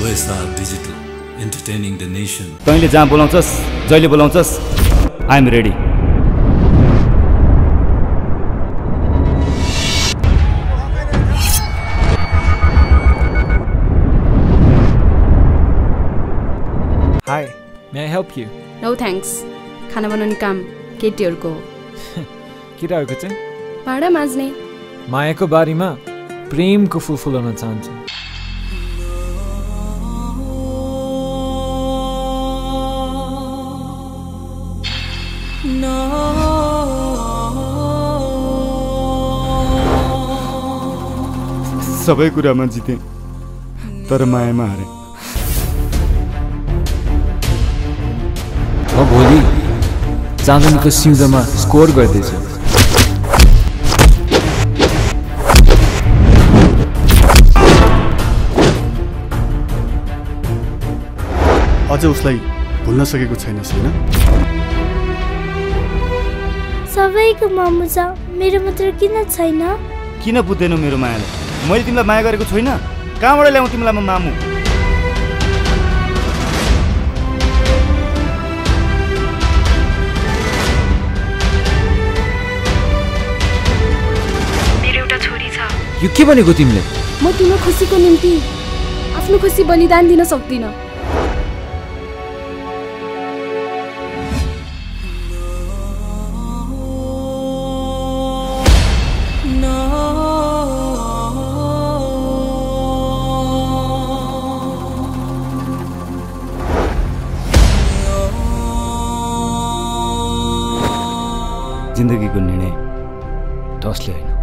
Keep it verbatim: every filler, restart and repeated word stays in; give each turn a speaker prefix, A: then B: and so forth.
A: O S R Digital, entertaining the nation.
B: तैँले जहाँ बोलाउँछस्, जहिले बोलाउँछस्, I am ready.
C: Hi, may I help you?
D: No thanks. खाना बनाउने काम केटीहरुको हो.
C: केटाहरुको चाहिँ
D: भाडा माझ्ने.
C: मायाको बारीमा प्रेमको फूल फुलाउन चाहन्छु.
B: सबै कुरामा जिते तर मायामा हारे.
C: म भोलि चाँदनीको सिउँदोमा स्कोर गर्दैछु.
E: अझ उसलाई भुल्न सकेको छैनस् हैन?
F: सबैको मामु छ, मेरो मात्र किन छैन?
B: किन बुझ्दैनौ मेरो मायाले? मैले तिमीलाई माया गरेको छैन? कहाँबाट ल्याउँ तिमीलाई म मामु?
D: मेरो एउटा छोरी छ.
C: यो के भनेको तिमीले?
D: म तिम्रो खुसीको निम्ति आफ्नो खुसी बलिदान दिन सक्दिन.
B: जिन्दगीको निर्णय टसले होइन.